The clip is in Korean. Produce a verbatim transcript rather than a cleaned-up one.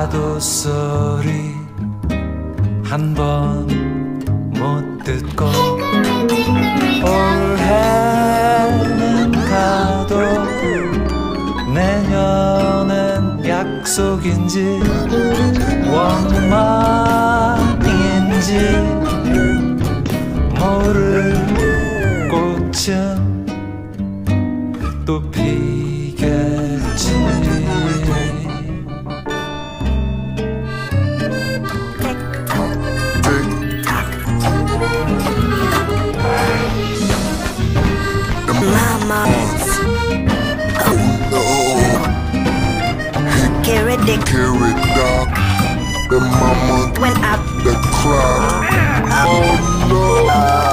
파도 소리 한 번 못 듣고 올해는 가도 내년엔 약속인지 원망인지 모를 꽃은 또 피겠지. Mamas, oh no, carrot dick, carrot dog, the mama, went up the clock, oh no.